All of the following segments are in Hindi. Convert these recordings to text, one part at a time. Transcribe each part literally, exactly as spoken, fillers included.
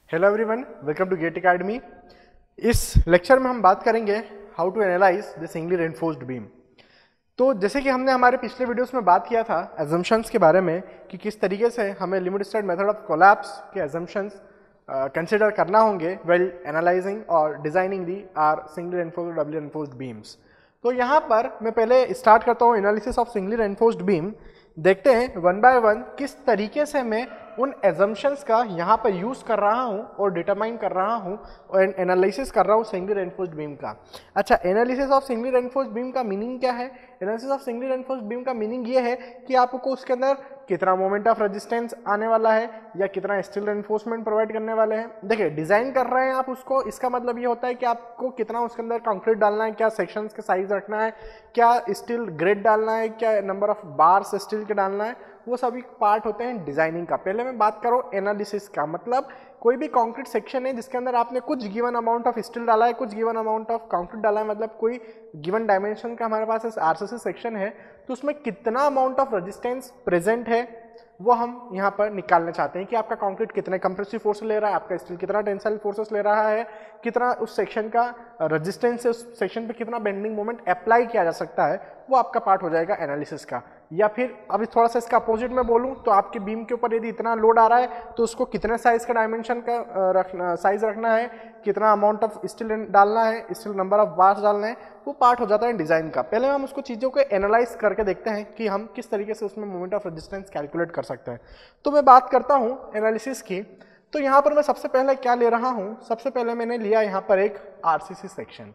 Hello everyone, welcome to GATE academy. इस लेक्चर में हम बात करेंगे how to analyse the singly reinforced beam. तो जैसे कि हमने हमारे पिछले वीडियोस में बात किया था एजम्पशंस के बारे में कि किस तरीके से हमें limit state method of collapse के एजम्पशंस कंसिडर करना होंगे वेल एनालाइजिंग और designing the R singly reinforced doubly reinforced beams. तो यहाँ पर मैं पहले स्टार्ट करता हूँ analysis of singly reinforced beam. देखते हैं वन बाय वन किस तरीके से मैं उन एजम्पशंस का यहाँ पर यूज़ कर रहा हूँ और डिटरमाइन कर रहा हूँ और एनालिसिस कर रहा हूँ सिंगली रेनफोर्स्ड बीम का। अच्छा, analysis of singly reinforced beam का मीनिंग क्या है? Analysis of singly reinforced beam का मीनिंग ये है कि आपको उसके अंदर कितना मोमेंट ऑफ रेजिस्टेंस आने वाला है या कितना स्टील रेनफोर्समेंट प्रोवाइड करने वाले हैं। देखिए, डिजाइन कर रहे हैं आप उसको, इसका मतलब ये होता है कि आपको कितना उसके अंदर कंक्रीट डालना है, क्या सेक्शंस के साइज रखना है, क्या स्टील ग्रेड डालना है, क्या नंबर ऑफ बार्स स्टील के डालना है, वो सभी पार्ट होते हैं डिजाइनिंग का। पहले मैं बात करूँ एनालिसिस का, मतलब कोई भी कंक्रीट सेक्शन है जिसके अंदर आपने कुछ गिवन अमाउंट ऑफ स्टील डाला है, कुछ गिवन अमाउंट ऑफ कंक्रीट डाला है, मतलब कोई गिवन डायमेंशन का हमारे पास आरसीसी सेक्शन है, तो उसमें कितना अमाउंट ऑफ रेजिस्टेंस प्रेजेंट है वो हम यहाँ पर निकालना चाहते हैं कि आपका कंक्रीट कितने कंप्रेसिव फोर्स ले रहा है, आपका स्टील कितना टेंसाइल फोर्सेस ले रहा है, कितना उस सेक्शन का रेजिस्टेंस है, उस सेक्शन पे कितना बेंडिंग मोमेंट अप्लाई किया जा सकता है, वो आपका पार्ट हो जाएगा एनालिसिस का। या फिर अभी थोड़ा सा इसका अपोजिट में बोलूँ तो आपके बीम के ऊपर यदि इतना लोड आ रहा है तो उसको कितने साइज का डायमेंशन का रखना साइज रखना है, कितना अमाउंट ऑफ स्टील डालना है, स्टील नंबर ऑफ बार्स डालना है, वो पार्ट हो जाता है डिजाइन का। पहले हम उसको चीज़ों को एनालाइज करके देखते हैं कि हम किस तरीके से उसमें मोमेंट ऑफ रेजिस्टेंस कैलकुलेट कर सकते हैं। तो मैं बात करता हूँ एनालिसिस की। तो यहाँ पर मैं सबसे पहले क्या ले रहा हूँ, सबसे पहले मैंने लिया यहाँ पर एक आरसीसी सेक्शन।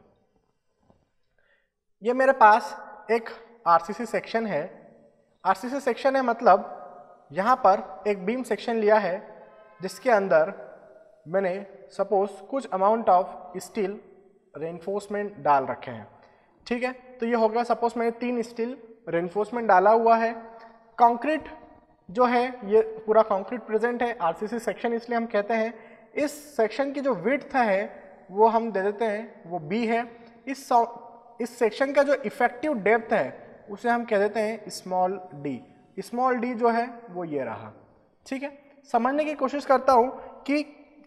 ये मेरे पास एक आरसीसी सेक्शन है। आरसीसी सेक्शन है मतलब यहाँ पर एक बीम सेक्शन लिया है जिसके अंदर मैंने सपोज कुछ अमाउंट ऑफ स्टील रेनफोर्समेंट डाल रखे हैं। ठीक है, तो ये हो गया, सपोज मैंने तीन स्टील रेनफोर्समेंट डाला हुआ है। कंक्रीट जो है ये पूरा कंक्रीट प्रेजेंट है, आरसीसी सेक्शन इसलिए हम कहते हैं। इस सेक्शन की जो विड्थ है वो हम दे देते हैं, वो बी है। इस इस सेक्शन का जो इफेक्टिव डेप्थ है उसे हम कह देते हैं स्मॉल डी। स्मॉल डी जो है वो ये रहा। ठीक है, समझने की कोशिश करता हूं कि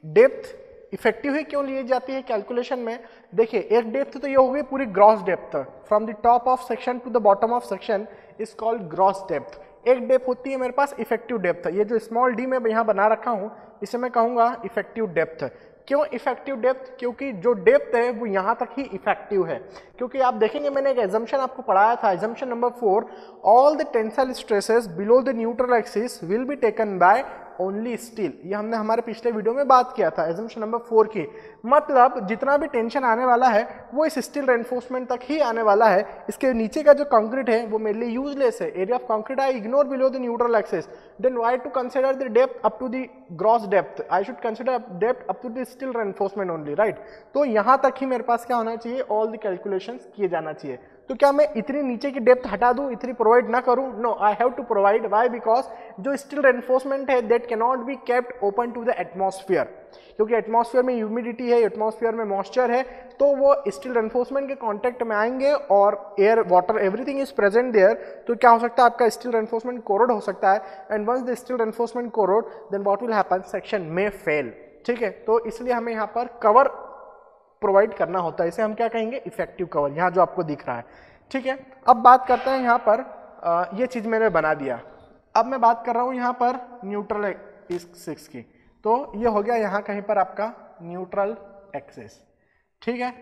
डेप्थ इफेक्टिव ही क्यों ली जाती है कैलकुलेशन में। देखिए, एक डेप्थ तो ये हो गई पूरी gross depth, from the top of section to the bottom of section is called gross depth. एक डेप्थ होती है मेरे पास इफेक्टिव डेप्थ। ये जो स्मॉल डी मैं यहाँ बना रखा हूँ इसे मैं कहूँगा इफेक्टिव डेप्थ। क्यों इफेक्टिव डेप्थ? क्योंकि जो डेप्थ है वो यहाँ तक ही इफेक्टिव है। क्योंकि आप देखेंगे मैंने एक एजम्पशन आपको पढ़ाया था, assumption number four, all the tensile stresses below the neutral axis will be taken by only steel. ये हमने हमारे पिछले वीडियो में बात किया था एजम्पशन नंबर फोर की। मतलब जितना भी टेंशन आने वाला है वो इस स्टील रेनफोर्समेंट तक ही आने वाला है। इसके नीचे का जो कंक्रीट है वो मेरे लिए यूजलेस है। Area of concrete I ignore below the neutral axis, then why to consider the depth up to the gross depth? I should consider depth up to the steel reinforcement only, right? तो यहाँ तक ही मेरे पास क्या होना चाहिए, ऑल द कैलकुलेशंस किए जाना चाहिए। तो क्या मैं इतनी नीचे की डेप्थ हटा दूं, इतनी प्रोवाइड ना करूं? No, I have to provide. Why? Because जो स्टील रेनफोर्समेंट है that can not be kept open to the atmosphere. क्योंकि एटमॉस्फेयर में ह्यूमिडिटी है, एटमॉस्फेयर में मॉइस्चर है, तो वो स्टील रेनफोर्समेंट के कांटेक्ट में आएंगे और air, water, everything is present there. तो क्या हो सकता है, आपका स्टील रेनफोर्समेंट कोरोड हो सकता है। And once the steel reinforcement corrode then what will happen, section में फेल। ठीक है, तो इसलिए हमें यहाँ पर कवर प्रोवाइड करना होता है। इसे हम क्या कहेंगे, इफेक्टिव कवर, यहाँ जो आपको दिख रहा है। ठीक है, अब बात करते हैं यहाँ पर आ, ये चीज मैंने बना दिया। अब मैं बात कर रहा हूँ यहाँ पर न्यूट्रल एक्सिस की। तो ये हो गया यहाँ कहीं पर आपका न्यूट्रल एक्सिस। ठीक है,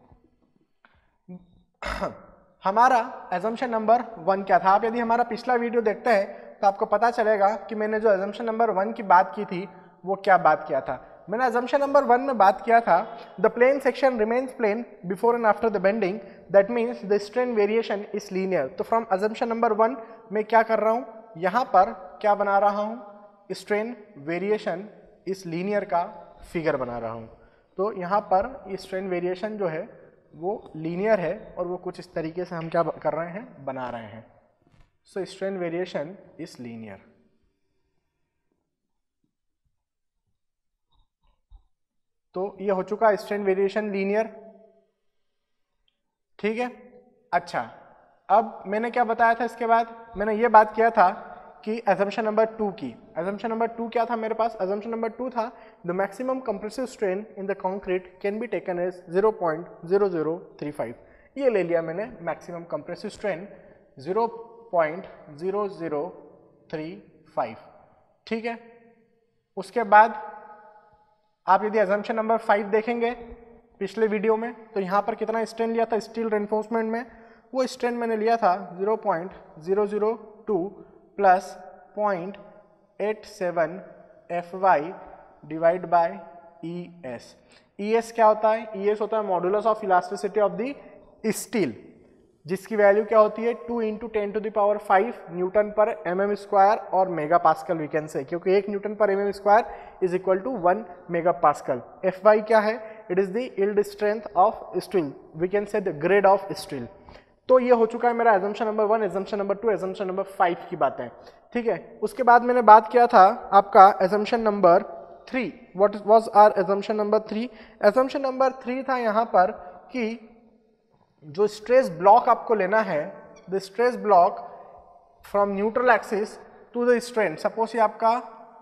हमारा एजम्पशन नंबर वन क्या था? आप यदि हमारा पिछला वीडियो देखते हैं तो आपको पता चलेगा कि मैंने जो एजम्पशन नंबर वन की बात की थी वो क्या बात किया था। मैंने एजम्पशन नंबर वन में बात किया था, the plane section remains plane before and after the bending, that means the strain variation is linear. तो फ्रॉम एजम्पशन नंबर वन मैं क्या कर रहा हूँ, यहाँ पर क्या बना रहा हूँ, स्ट्रेन वेरिएशन इस लीनियर का फिगर बना रहा हूँ। तो यहाँ पर स्ट्रेन वेरिएशन जो है वो लीनियर है और वो कुछ इस तरीके से हम क्या कर रहे हैं, बना रहे हैं। So strain variation is linear. तो ये हो चुका स्ट्रेन वेरिएशन लीनियर। ठीक है, अच्छा, अब मैंने क्या बताया था इसके बाद? मैंने ये बात किया था कि एजम्पशन नंबर टू की एजम्पशन नंबर टू क्या था मेरे पास? एजम्पशन नंबर टू था the maximum compressive strain in the concrete can be taken as zero point zero zero three five. ये ले लिया मैंने maximum compressive strain zero point zero zero three five. ठीक है, उसके बाद आप यदि एजम्पशन नंबर फाइव देखेंगे पिछले वीडियो में तो यहाँ पर कितना स्ट्रेन लिया था स्टील रेनफोर्समेंट में? वो स्ट्रेन मैंने लिया था zero point zero zero two plus point eight seven F Y divide by E S. E S क्या होता है? ई एस होता है modulus of elasticity of the steel, जिसकी वैल्यू क्या होती है? Two into ten to the power five newton per M M square और mega pascal we can say, क्योंकि एक newton per M M square is equal to one mega pascal. F Y क्या है? It is the yield strength of steel, we can say the grade of steel. तो ये हो चुका है मेरा assumption number one, assumption number two, assumption number five की बातें। ठीक है, उसके बाद मैंने बात किया था आपका assumption number three. What was our assumption number three? Assumption number three था यहाँ पर कि जो स्ट्रेस ब्लॉक आपको लेना है, the stress block from neutral axis to the strain, suppose ये आपका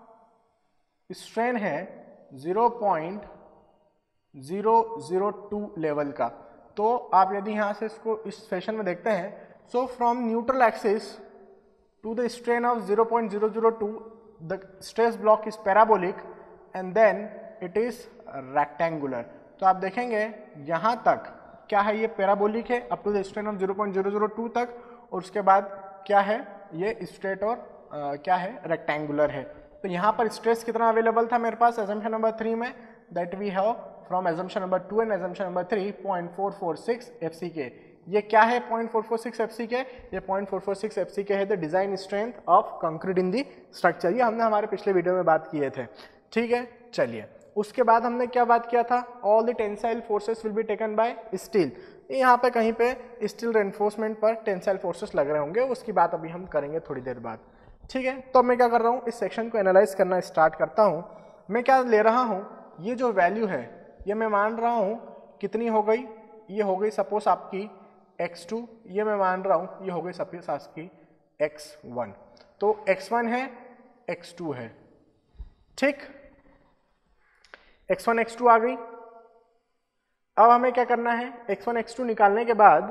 स्ट्रेन है zero point zero zero two level का, तो आप यदि यहाँ से इसको इस फैशन में देखते हैं, so from neutral axis to the strain of zero point zero zero two the stress block is parabolic and then it is rectangular. तो आप देखेंगे यहाँ तक क्या है, ये पैराबोलिक है up to the strain of zero point zero zero two तक, और उसके बाद क्या है, ये स्ट्रेट और आ, क्या है, रेक्टेंगुलर है। तो यहाँ पर स्ट्रेस कितना अवेलेबल था मेरे पास एजम्पशन नंबर थ्री में? That we have from assumption number two and assumption number three point four four six F C के। ये क्या है point four four six F C के? ये point four four six F C K है the design strength of concrete in the structure. ये हमने हमारे पिछले वीडियो में बात किए थे। ठीक है, चलिए उसके बाद हमने क्या बात किया था? All the tensile forces will be taken by steel. यहाँ पे कहीं पे स्टील रेनफोर्समेंट पर टेंसाइल फोर्सेस लग रहे होंगे, उसकी बात अभी हम करेंगे थोड़ी देर बाद। ठीक है, तो मैं क्या कर रहा हूँ, इस सेक्शन को एनालाइज करना स्टार्ट करता हूँ। मैं क्या ले रहा हूँ, ये जो वैल्यू है ये मैं मान रहा हूँ कितनी हो गई? ये हो गई सपोज आपकी एक्स टू, ये मैं मान रहा हूँ ये हो गई सपोज आपकी एक्स वन। तो एक्स वन है, एक्स टू है। ठीक, एक्स वन एक्स टू आ गई। अब हमें क्या करना है, एक्स वन एक्स टू निकालने के बाद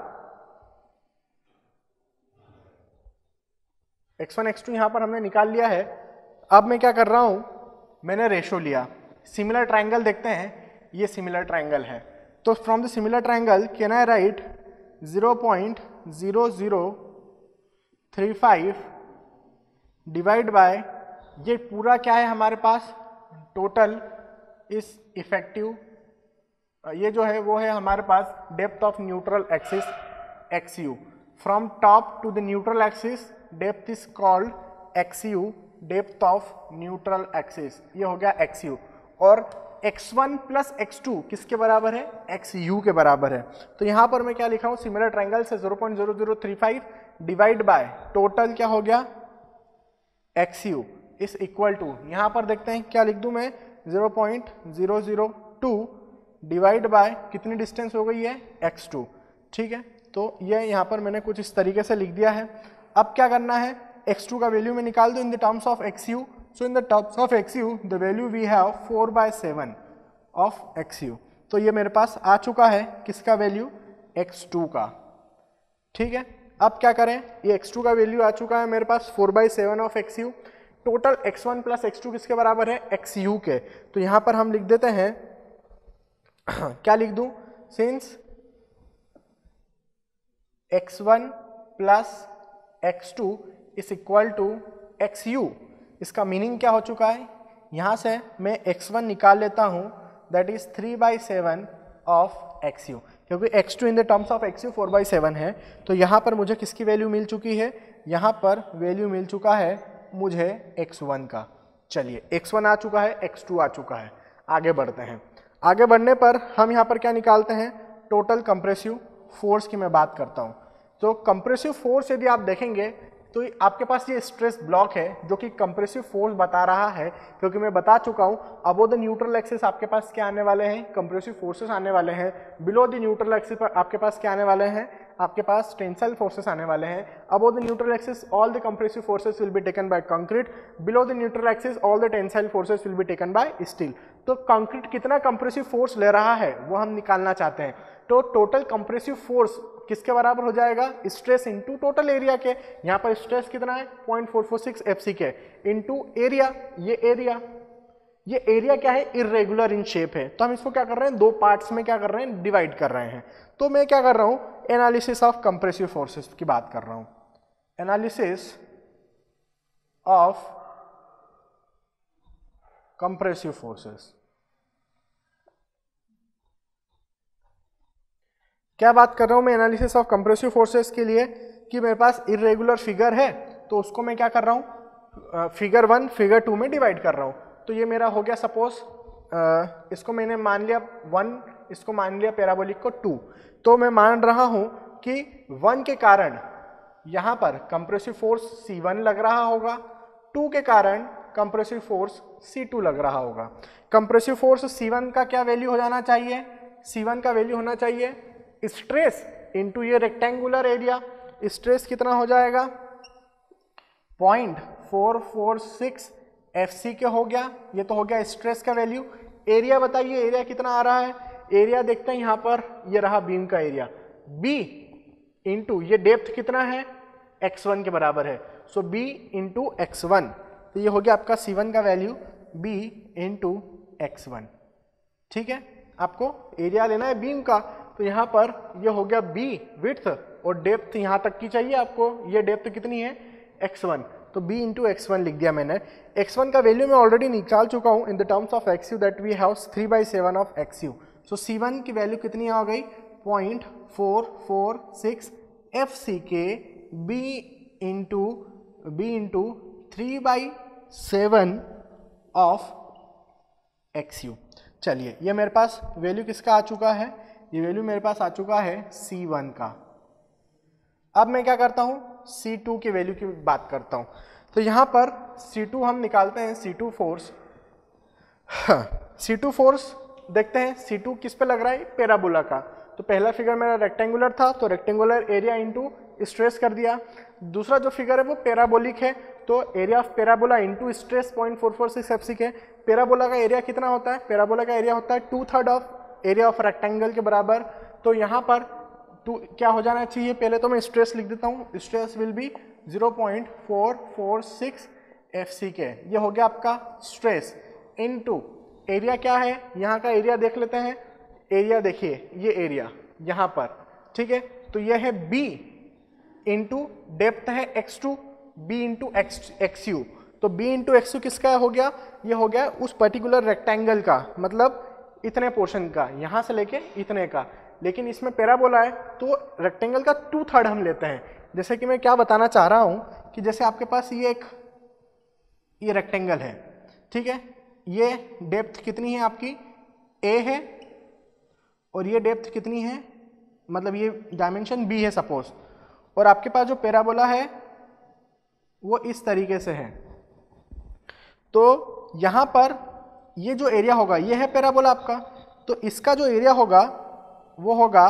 एक्स वन एक्स टू यहां पर हमने निकाल लिया है। अब मैं क्या कर रहा हूं, मैंने रेशो लिया। सिमिलर ट्रायंगल देखते हैं, ये सिमिलर ट्रायंगल है, तो from the similar triangle can I write zero point zero zero three five divide by, ये पूरा क्या है हमारे पास टोटल इस इफेक्टिव, ये जो है वो है हमारे पास depth of neutral axis X you. From top to the neutral axis depth is called X U, depth of neutral axis, ये हो गया एक्स यू। और X one plus X two किसके बराबर है? एक्स यू के बराबर है। तो यहां पर मैं क्या लिखा हूं, सिमिलर ट्रायंगल से zero point zero zero three five divide by total क्या हो गया X U is equal to, यहां पर देखते हैं क्या लिख दूं मैं, zero point zero zero two divide by कितनी डिस्टेंस हो गई है एक्स टू। ठीक है, तो ये यहाँ पर मैंने कुछ इस तरीके से लिख दिया है। अब क्या करना है, एक्स टू का वैल्यू में निकाल दो in the terms of x you. So in the terms of x U the value we have four by seven of x you. तो ये मेरे पास आ चुका है किसका वैल्यू, एक्स टू का। ठीक है, अब क्या करें, ये एक्स टू का वैल्यू आ चुका है मेरे पास four by seven of x U. Total X one plus X two किसके बराबर है, एक्स यू के। तो यहां पर हम लिख देते हैं क्या लिख दूं, since X one plus X two is equal to x U. इसका मीनिंग क्या हो चुका है, यहां से मैं एक्स वन निकाल लेता हूं, that is three by seven of x U, क्योंकि X two in the terms of x U four by seven है। तो यहाँ पर मुझे किसकी वैल्यू मिल चुकी है, यहाँ पर वैल्यू मिल चुका है मुझे एक्स वन का। चलिए एक्स वन आ चुका है, एक्स टू आ चुका है, आगे बढ़ते हैं। आगे बढ़ने पर हम यहाँ पर क्या निकालते हैं, टोटल कंप्रेसिव फोर्स की मैं बात करता हूँ। तो कंप्रेसिव फोर्स यदि आप देखेंगे तो आपके पास ये स्ट्रेस ब्लॉक है जो कि कंप्रेसिव फोर्स बता रहा है, क्योंकि मैं बता चुका हूँ अबो द न्यूट्रल एक्सिस आपके पास क्या आने वाले हैं, कंप्रेसिव फोर्सेस आने वाले हैं। बिलो द न्यूट्रल एक्सिस पर आपके पास क्या आने वाले हैं, आपके पास टेंसाइल फोर्सेस आने वाले हैं। Above the neutral axis all the compressive forces will be taken by concrete, below the neutral axis all the tensile forces will be taken by steel. तो कंक्रीट कितना कंप्रेसिव फोर्स ले रहा है वो हम निकालना चाहते हैं। तो टोटल कंप्रेसिव फोर्स किसके बराबर हो जाएगा, स्ट्रेस इनटू टोटल एरिया के। यहाँ पर स्ट्रेस कितना है point four four six F C K into area, ये एरिया, ये एरिया क्या है इर्रेगुलर इन शेप है, तो हम इसको क्या कर रहे हैं दो पार्ट्स में क्या कर रहे हैं डिवाइड कर रहे हैं। तो मैं क्या कर रहा हूं एनालिसिस ऑफ कंप्रेसिव फोर्सेस की बात कर रहा हूं, एनालिसिस ऑफ कंप्रेसिव फोर्सेस। क्या बात कर रहा हूं मैं एनालिसिस ऑफ कंप्रेसिव फोर्सेस के लिए कि मेरे पास इर्रेगुलर फिगर है, तो उसको मैं क्या कर रहा हूं फिगर वन फिगर टू में डिवाइड कर रहा हूं। तो ये मेरा हो गया सपोज इसको मैंने मान लिया वन, इसको मान लिया पैराबोलिक को टू। तो मैं मान रहा हूं कि वन के कारण यहां पर कंप्रेसिव फोर्स सी वन लग रहा होगा, टू के कारण कंप्रेसिव फोर्स सी टू लग रहा होगा। कंप्रेसिव फोर्स सी वन का क्या वैल्यू हो जाना चाहिए, सी वन का वैल्यू होना चाहिए स्ट्रेस इनटू ये रेक्टेंगुलर एरिया। स्ट्रेस कितना हो जाएगा point four four six F C K हो गया, ये तो हो गया स्ट्रेस का वैल्यू। एरिया बताइए एरिया कितना आ रहा है, एरिया देखते हैं यहाँ पर ये रहा बीम का एरिया बी इंटू ये डेप्थ कितना है एक्स वन के बराबर है, so B into x one. तो ये हो गया आपका सी वन का value B into x one. ठीक है, आपको एरिया लेना है बीम का, तो यहाँ पर ये हो गया बी विड्थ और डेप्थ यहाँ तक की चाहिए आपको, ये डेप्थ कितनी है एक्स वन, तो b इंटू एक्स वन लिख दिया मैंने। एक्स वन का वैल्यू मैं ऑलरेडी निकाल चुका हूँ in the terms of x u that we have three by seven of x you. So c one की वैल्यू कितनी आ गई point four four six F C के B into b into three by seven of x u. चलिए ये मेरे पास वैल्यू किसका आ चुका है, ये वैल्यू मेरे पास आ चुका है सी वन का। अब मैं क्या करता हूँ सी टू की वैल्यू की बात करता हूँ। तो यहाँ पर सी टू हम निकालते हैं c two force. C two force देखते हैं सी टू किस पे लग रहा है पैराबोला का। तो पहला फिगर मेरा रेक्टेंगुलर था, तो रेक्टेंगुलर एरिया इंटू स्ट्रेस कर दिया। दूसरा जो फिगर है वो पैराबोलिक है, तो area of parabola into stress point four four six F C k. Parabola का एरिया कितना होता है, पैराबोला का एरिया होता है two third of area of rectangle के बराबर। तो यहाँ पर टू क्या हो जाना चाहिए, पहले तो मैं स्ट्रेस लिख देता हूँ, stress will be zero point four four six F C के। ये हो गया आपका स्ट्रेस इनटू एरिया क्या है, यहाँ का एरिया देख लेते हैं। एरिया देखिए ये एरिया यहाँ पर, ठीक है, तो ये है b इंटू डेप्थ है x two, b into x x you. तो b इंटू एक्स यू किसका हो गया, ये हो गया उस पर्टिकुलर रेक्टेंगल का, मतलब इतने पोर्शन का, यहाँ से लेके इतने का। लेकिन इसमें पैराबोला है तो रेक्टेंगल का टू थर्ड हम लेते हैं। जैसे कि मैं क्या बताना चाह रहा हूँ कि जैसे आपके पास ये एक ये रेक्टेंगल है, ठीक है, ये डेप्थ कितनी है आपकी a है और ये डेप्थ कितनी है, मतलब ये डायमेंशन b है सपोज, और आपके पास जो पैराबोला है वो इस तरीके से है। तो यहाँ पर ये जो एरिया होगा ये है पैराबोला आपका, तो इसका जो एरिया होगा वो होगा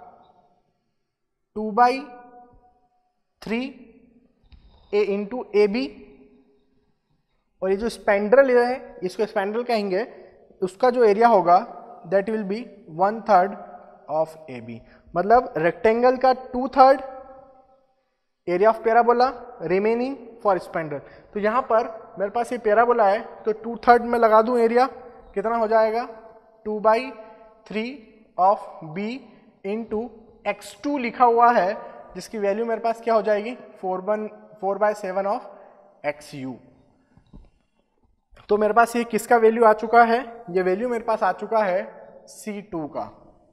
two by three a into a b, और ये जो स्पैंड्रल है इसको स्पैंड्रल कहेंगे, उसका जो एरिया होगा that will be one third of a b. मतलब रेक्टेंगल का two third area of parabola remaining for spandrel. तो यहाँ पर मेरे पास ये पैराबोला है तो टू थर्ड में लगा दूं एरिया, कितना हो जाएगा two by three of b into x two लिखा हुआ है, जिसकी वैल्यू मेरे पास क्या हो जाएगी four one four by seven of x you. तो मेरे पास ये किसका वैल्यू आ चुका है, ये वैल्यू मेरे पास आ चुका है सी टू का।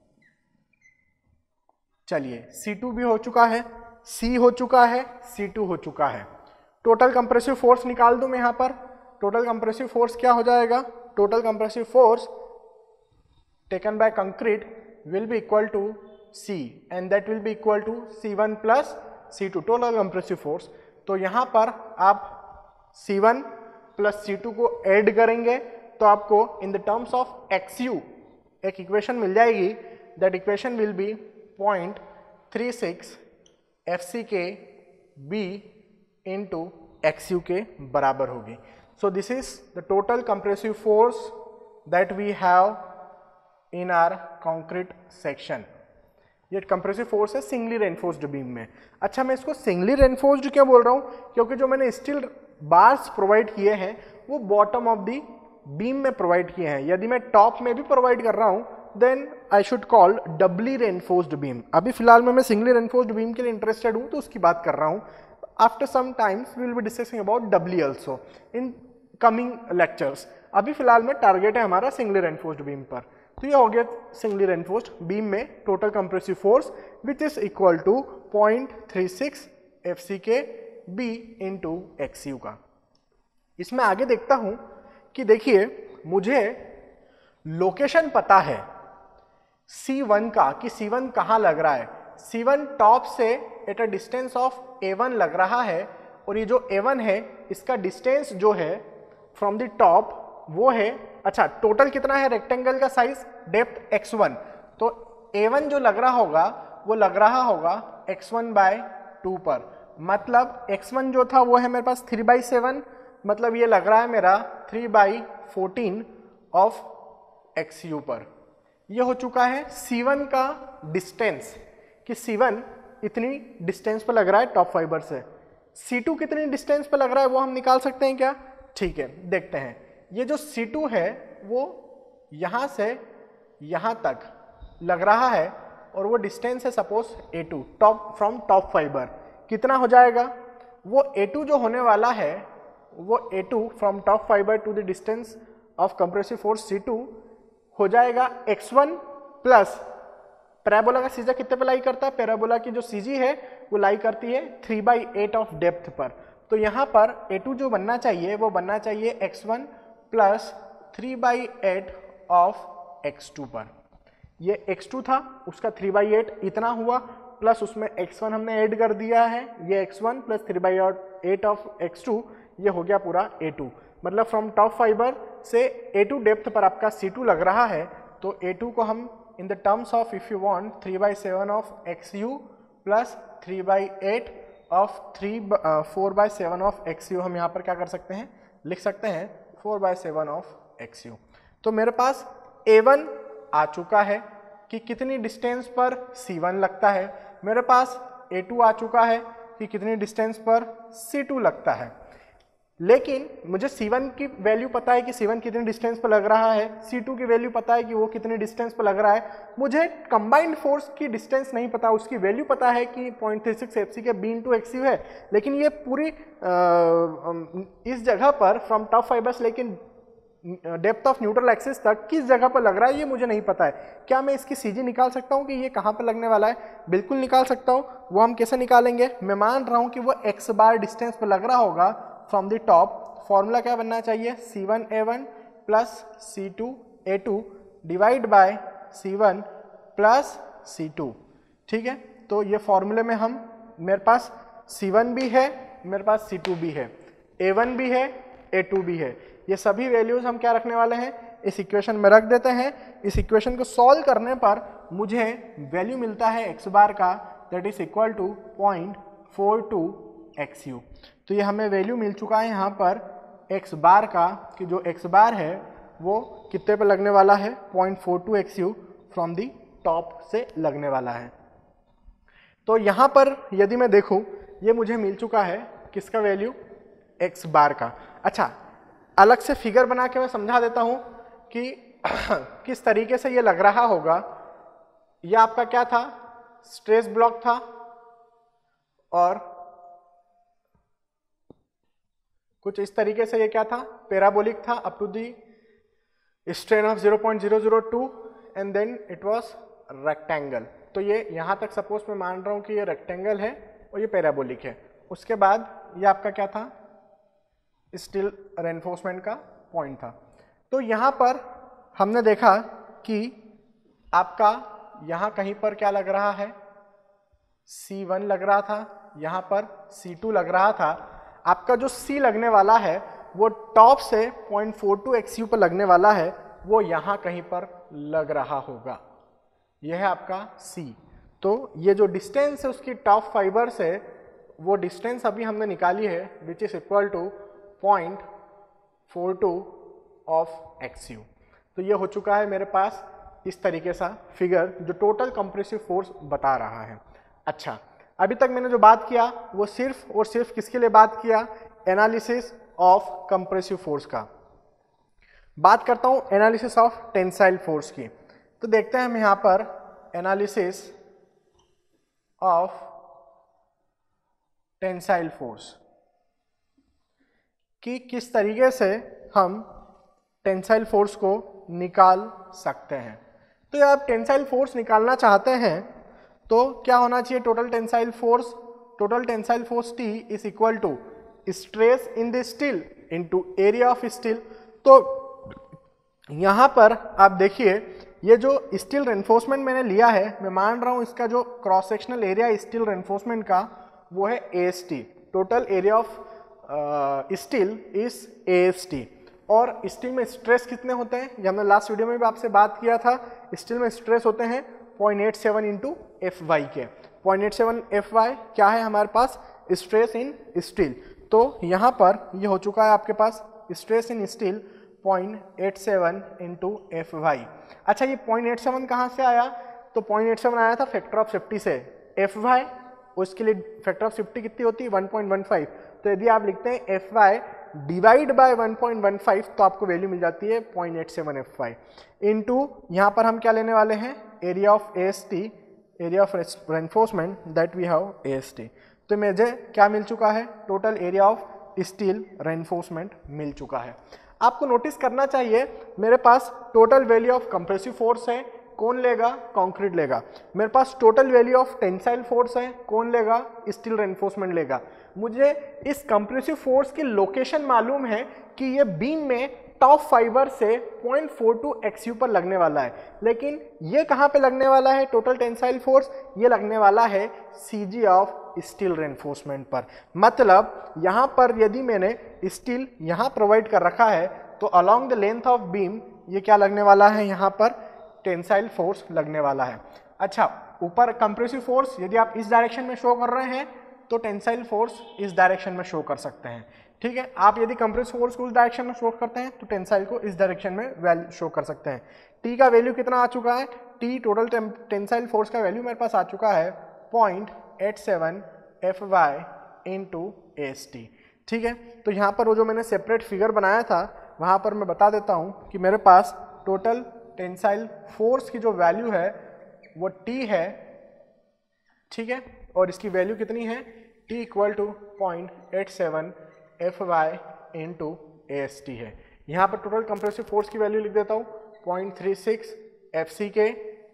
चलिए सी टू भी हो चुका है, C हो चुका है, सी टू हो चुका है। टोटल कंप्रेसिव फोर्स निकाल दूं मैं यहाँ पर। टोटल कंप्रेसिव फोर्स क्या हो जाएगा, total compressive force taken by concrete will be equal to C and that will be equal to c one plus c two, total compressive force. तो यहाँ पर आप c one plus c two को ऐड करेंगे तो आपको in the terms of x u एक इक्वेशन मिल जाएगी, that equation will be point three six F C के बी इंटू एक्स यू के बराबर होगी. सो this is the total compressive force that we have in our concrete section. ये कंप्रेसिव फोर्स है सिंगली रेनफोर्स्ड बीम में. अच्छा, मैं इसको सिंगली रेनफोर्स्ड क्यों बोल रहा हूँ? क्योंकि जो मैंने स्टील बार्स प्रोवाइड किए हैं वो बॉटम ऑफ दी बीम में प्रोवाइड किए हैं. यदि मैं टॉप में भी प्रोवाइड कर रहा हूँ then I should call doubly reinforced beam. अभी फिलहाल में मैं सिंगली रेनफोर्स्ड बीम के लिए इंटरेस्टेड हूँ तो उसकी बात कर रहा हूँ. After some times we will be discussing about doubly also in coming lectures. अभी फिलहाल में टारगेट है हमारा सिंगली रेनफोर्स्ड बीम पर. तो ये हो गया सिंगली रेनफोर्स्ड बीम में total compressive force which is equal to point three six F C के बी इंटू एक्स यू का. इसमें आगे देखता हूं कि देखिए मुझे लोकेशन पता है सी वन का कि सी वन कहाँ लग रहा है. सी वन टॉप से at a distance of a one लग रहा है और ये जो ए वन है इसका डिस्टेंस जो है फ्रॉम द टॉप वो है, अच्छा टोटल कितना है रेक्टेंगल का साइज, डेप्थ एक्स वन. तो ए वन जो लग रहा होगा वो लग रहा होगा एक्स वन बाय टू पर. मतलब एक्स वन जो था वो है मेरे पास थ्री बाई सेवन, मतलब ये लग रहा है मेरा three by fourteen of x u पर. ये हो चुका है सी वन का डिस्टेंस कि सी वन इतनी डिस्टेंस पर लग रहा है टॉप फाइबर से. सी टू कितनी डिस्टेंस पर लग रहा है वो हम निकाल सकते हैं क्या? ठीक है, देखते हैं. ये जो सी टू है वो यहाँ से यहाँ तक लग रहा है और वो डिस्टेंस है suppose a two top from top fibre. कितना हो जाएगा? वो ए टू जो होने वाला है वो a two from top fibre to the distance of compressive force c two हो जाएगा एक्स वन प्लस पैराबोला का सीजा कितने पे लाई करता है? पैराबोला की जो सीजी है वो लाई करती है three by eight of depth पर. तो यहाँ पर ए टू जो बनना चाहिए वो बनना चाहिए x one plus three by eight of x two पर. ये एक्स टू था उसका थ्री बाई एट इतना हुआ प्लस उसमें एक्स वन हमने ऐड कर दिया है, ये x one plus three by eight of x two, ये हो गया पूरा ए टू. मतलब फ्रॉम टॉप फाइबर से ए टू डेप्थ पर आपका सी टू लग रहा है. तो ए टू को हम in the terms of if you want three by seven of x u plus three by eight of three four by seven of x u हम यहाँ पर क्या कर सकते हैं, लिख सकते हैं four by seven of x you. तो मेरे पास ए वन आ चुका है कि कितनी डिस्टेंस पर सी वन लगता है. मेरे पास ए टू आ चुका है कि कितनी डिस्टेंस पर सी टू लगता है. लेकिन मुझे सी वन की वैल्यू पता है कि सी वन कितनी डिस्टेंस पर लग रहा है, सी टू की वैल्यू पता है कि वो कितनी डिस्टेंस पर लग रहा है. मुझे कंबाइंड फोर्स की डिस्टेंस नहीं पता, उसकी वैल्यू पता है कि point three six F C के बी इंटू एक्स यू है. लेकिन ये पूरी आ, इस जगह पर फ्रॉम टॉप फाइबर्स लेकिन डेप्थ ऑफ न्यूट्रल एक्सिस तक किस जगह पर लग रहा है ये मुझे नहीं पता है. क्या मैं इसकी सीजी निकाल सकता हूँ कि ये कहाँ पर लगने वाला है? बिल्कुल निकाल सकता हूँ. वो हम कैसे निकालेंगे? मैं मान रहा हूँ कि वो एक्स बार डिस्टेंस पर लग रहा होगा फ्रॉम द टॉप. फॉर्मूला क्या बनना चाहिए? C one a one plus c two a two divide by c one plus c two. ठीक है, तो ये फॉर्मूले में हम मेरे पास सी वन भी है, मेरे पास सी टू भी है, ए वन भी है, ए टू भी है. ये सभी वैल्यूज हम क्या रखने वाले हैं? इस इक्वेशन में रख देते हैं. इस इक्वेशन को सॉल्व करने पर मुझे वैल्यू मिलता है एक्स बार का that is equal to point four two x you. तो ये हमें वैल्यू मिल चुका है यहाँ पर एक्स बार का कि जो एक्स बार है वो कितने पे लगने वाला है? Point four two x you from the top से लगने वाला है. तो यहाँ पर यदि मैं देखूँ ये मुझे मिल चुका है किसका वैल्यू? एक्स बार का. अच्छा, अलग से फिगर बना के मैं समझा देता हूँ कि किस तरीके से ये लग रहा होगा. यह आपका क्या था? स्ट्रेस ब्लॉक था और कुछ इस तरीके से ये क्या था? पैराबोलिक था up to the strain of zero point zero zero two and then it was rectangle. तो ये यहाँ तक सपोज मैं मान रहा हूँ कि ये रेक्टेंगल है और ये पैराबोलिक है. उसके बाद ये आपका क्या था? स्टील रेनफोर्समेंट का पॉइंट था. तो यहाँ पर हमने देखा कि आपका यहाँ कहीं पर क्या लग रहा है? सी वन लग रहा था, यहाँ पर सी टू लग रहा था. आपका जो C लगने वाला है वो टॉप से point four two x u पर लगने वाला है, वो यहाँ कहीं पर लग रहा होगा. यह है आपका C. तो ये जो डिस्टेंस है उसकी टॉप फाइबर से, वो डिस्टेंस अभी हमने निकाली है which is equal to point four two of x you. तो ये हो चुका है मेरे पास इस तरीके सा फिगर जो टोटल कंप्रेसिव फोर्स बता रहा है। अच्छा, अभी तक मैंने जो बात किया वो सिर्फ और सिर्फ किसके लिए बात किया, एनालिसिस ऑफ कंप्रेसिव फोर्स का। बात करता हूं एनालिसिस ऑफ टेंसाइल फोर्स की। तो देखते हैं हम यहां पर एनालिसिस ऑफ टेंसाइल फोर्स कि किस तरीके से हम टेंसाइल फोर्स को निकाल सकते हैं। तो जब आप टेंसाइल फोर्स निकालना चाहते हैं तो क्या होना चाहिए, total tensile force, total tensile force T is equal to stress in the steel into area of steel. तो यहां पर आप देखिए ये जो स्टील रेनफोर्समेंट मैंने लिया है, मैं मान रहा हूं इसका जो cross sectional area steel reinforcement का वो है a s t, total area of steel is a s t. और स्टील में स्ट्रेस कितने होते हैं, ये हमने लास्ट वीडियो में भी आपसे बात किया था, स्टील में स्ट्रेस होते हैं point eight seven into f y के। Point eight seven F Y क्या है हमारे पास, स्ट्रेस इन स्टील। तो यहाँ पर ये हो चुका है आपके पास stress in steel point eight seven into f y. अच्छा, ये पॉइंट एट सेवन कहाँ से आया, तो पॉइंट एट सेवन आया था फैक्टर ऑफ सेफ्टी से। एफ वाई उसके लिए फैक्टर ऑफ सेफ्टी कितनी होती है, वन पॉइंट वन फाइव। तो यदि आप लिखते हैं f Y divide by one point one five तो आपको वैल्यू मिल जाती है point eight seven F Y into यहाँ पर हम क्या लेने वाले हैं, area of a s t, area of reinforcement that we have a s t. तो मुझे क्या मिल चुका है, total area of steel reinforcement मिल चुका है। आपको नोटिस करना चाहिए मेरे पास total value of compressive force है, कौन लेगा, कंक्रीट लेगा। मेरे पास total value of tensile force है, कौन लेगा, स्टील रेनफोर्समेंट लेगा। मुझे इस कंप्रेसिव फोर्स की लोकेशन मालूम है कि ये बीम में टॉप फाइबर से point four two x u पर लगने वाला है, लेकिन ये कहाँ पे लगने वाला है, टोटल टेंसाइल फोर्स ये लगने वाला है सीजी ऑफ स्टील रेनफोर्समेंट पर। मतलब यहाँ पर यदि मैंने स्टील यहाँ प्रोवाइड कर रखा है तो along the length of beam ये क्या लगने वाला है, यहाँ पर टेंसाइल फोर्स लगने वाला है। अच्छा, ऊपर कंप्रेसिव फोर्स यदि आप इस डायरेक्शन में शो कर रहे हैं तो टेंसाइल फोर्स इस डायरेक्शन में शो कर सकते हैं। ठीक है, आप यदि कंप्रेसिव फोर्स को उस डायरेक्शन में शो करते हैं तो टेंसाइल को इस डायरेक्शन में वैल्यू शो कर सकते हैं। टी का वैल्यू कितना आ चुका है, टी टोटल टेंसाइल फोर्स का वैल्यू मेरे पास आ चुका है point eight seven F Y into S t. ठीक है, तो यहाँ पर वो जो मैंने सेपरेट फिगर बनाया था वहाँ पर मैं बता देता हूँ कि मेरे पास टोटल टेंसाइल फोर्स की जो वैल्यू है वो टी है। ठीक है, और इसकी वैल्यू कितनी है, T equal to point eight seven F Y into a s t है। यहाँ पर टोटल कंप्रेसिव फोर्स की वैल्यू लिख देता हूँ point three six F C k,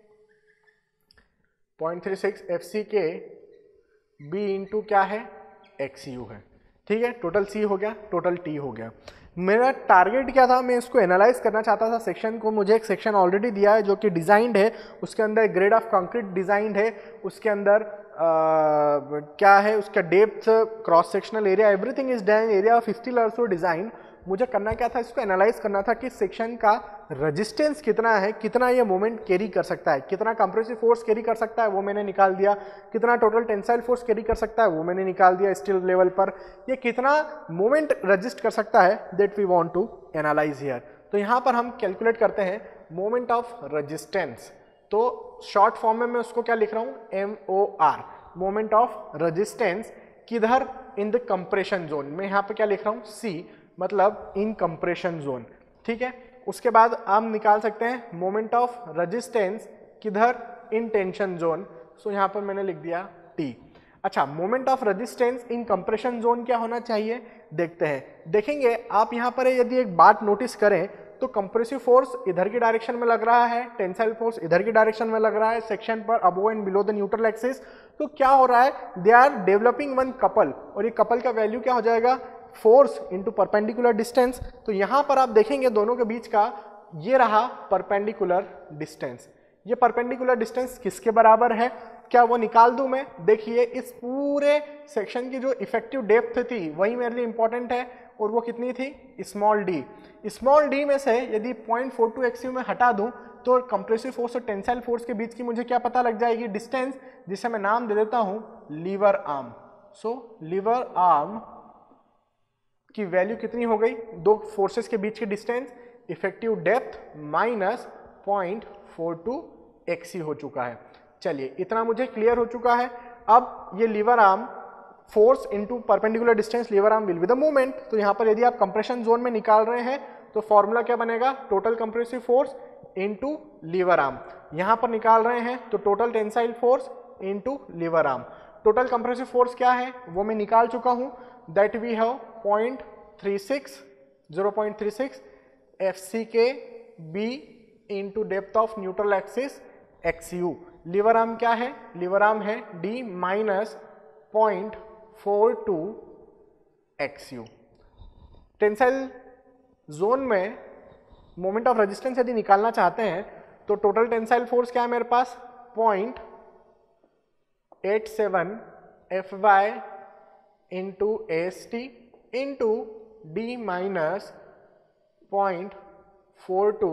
point three six F C के बी इंटू क्या है, एक्स यू है। ठीक है, टोटल सी हो गया, टोटल टी हो गया। मेरा टारगेट क्या था, मैं इसको एनालाइज करना चाहता था सेक्शन को। मुझे एक सेक्शन ऑलरेडी दिया है जो कि डिजाइंड है, उसके अंदर ग्रेड ऑफ कंक्रीट डिजाइंड है, उसके अंदर आ, क्या है, उसका depth, cross sectional area, everything is done, area of steel also design. मुझे करना क्या था, इसको एनालाइज करना था कि सेक्शन का रेजिस्टेंस कितना है, कितना ये मोमेंट कैरी कर सकता है, कितना कंप्रेसिव फोर्स कैरी कर सकता है वो मैंने निकाल दिया, कितना टोटल टेंसाइल फोर्स कैरी कर सकता है वो मैंने निकाल दिया स्टील लेवल पर, ये कितना मोमेंट रजिस्ट कर सकता है that we want to analyse here. तो यहाँ पर हम कैलकुलेट करते हैं मोमेंट ऑफ रेजिस्टेंस। तो शॉर्ट फॉर्म में मैं उसको क्या लिख रहा हूँ, M O R, moment of resistance, किधर, इन द कंप्रेशन जोन। मैं यहाँ पे क्या लिख रहा हूँ, सी, मतलब इन कंप्रेशन जोन। ठीक है, उसके बाद आप निकाल सकते हैं मोमेंट ऑफ रेजिस्टेंस किधर, इन टेंशन जोन। सो यहाँ पर मैंने लिख दिया टी। अच्छा, moment of resistance in compression zone क्या होना चाहिए, देखते हैं। देखेंगे आप यहाँ पर यदि एक बात नोटिस करें तो कंप्रेसिव फोर्स इधर की डायरेक्शन में लग रहा है, टेंसाइल फोर्स इधर की डायरेक्शन में लग रहा है सेक्शन पर above and below the neutral axis. तो क्या हो रहा है, they are developing one couple, और ये कपल का वैल्यू क्या हो जाएगा, फोर्स इंटू परपेंडिकुलर डिस्टेंस। तो यहाँ पर आप देखेंगे दोनों के बीच का ये रहा परपेंडिकुलर डिस्टेंस। ये परपेंडिकुलर डिस्टेंस किसके बराबर है, क्या वो निकाल दूं मैं? देखिए इस पूरे सेक्शन की जो इफेक्टिव डेप्थ थी वही मेरे लिए इंपॉर्टेंट है, और वो कितनी थी? Small D. स्मॉल डी में से यदि point four two x u में हटा दूं तो कंप्रेसिव फोर्स और टेंसाइल फोर्स के बीच की मुझे क्या पता लग जाएगी? डिस्टेंस, जिसे मैं नाम दे देता हूं lever arm. So lever arm की वैल्यू कितनी हो गई? दो फोर्सेस के बीच की distance, effective depth minus point four two x हो चुका है। चलिए इतना मुझे क्लियर हो चुका है। अब ये lever arm force into perpendicular distance lever arm will be the moment. तो यहाँ पर यदि आप कंप्रेशन जोन में निकाल रहे हैं तो फॉर्मूला क्या बनेगा? Total compressive force into lever arm. यहाँ पर निकाल रहे हैं तो total tensile force into lever arm. Total compressive force क्या है वो मैं निकाल चुका हूँ, that we have point three six zero point three six F C के B into depth of neutral axis X U. Lever arm क्या है? लीवर आर्म है D minus point four two x U. Tensile zone में मोमेंट ऑफ रेजिस्टेंस यदि निकालना चाहते हैं तो टोटल टेंसाइल फोर्स क्या है मेरे पास? Point eight seven F Y into S T into D minus point four two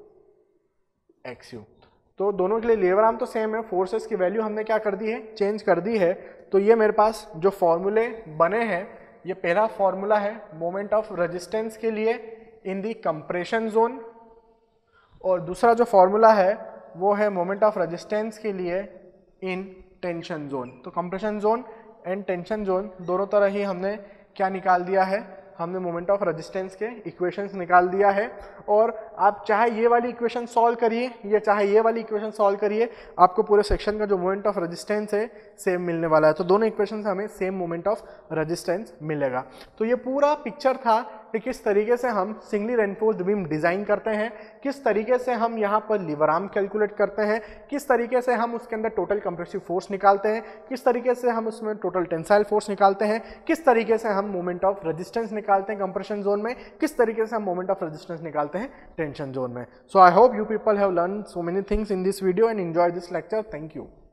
x you. तो दोनों के लिए लीवर आर्म तो सेम है, फोर्सेस की वैल्यू हमने क्या कर दी है? चेंज कर दी है। तो ये मेरे पास जो फॉर्मूले बने हैं, ये पहला फॉर्मूला है मोमेंट ऑफ रेजिस्टेंस के लिए इन दी कंप्रेशन जोन, और दूसरा जो फॉर्मूला है वो है मोमेंट ऑफ रेजिस्टेंस के लिए इन टेंशन जोन। तो compression zone and tension zone दोनों तरह ही हमने क्या निकाल दिया है? हमने मोमेंट ऑफ रेजिस्टेंस के इक्वेशंस निकाल दिया है। और आप चाहे ये वाली इक्वेशन सॉल्व करिए या चाहे ये वाली इक्वेशन सॉल्व करिए, आपको पूरे सेक्शन का जो मोमेंट ऑफ रेजिस्टेंस है सेम मिलने वाला है। तो दोनों इक्वेशन से हमें सेम मोमेंट ऑफ रेजिस्टेंस मिलेगा। तो ये पूरा पिक्चर था कि किस तरीके से हम सिंगली रेनफोर्स्ड बीम डिजाइन करते हैं, किस तरीके से हम यहाँ पर लीवर आर्म कैलकुलेट करते हैं, किस तरीके से हम उसके अंदर टोटल कंप्रेसिव फोर्स निकालते हैं, किस तरीके से हम उसमें टोटल टेंसाइल फोर्स निकालते हैं, किस तरीके से हम मोमेंट ऑफ रेजिस्टेंस निकालते हैं कंप्रेशन जोन में, किस तरीके से हम मोमेंट ऑफ रेजिस्टेंस निकालते हैं टेंशन जोन में। So I hope you people have learn so many things in this video and enjoy this lecture. Thank you.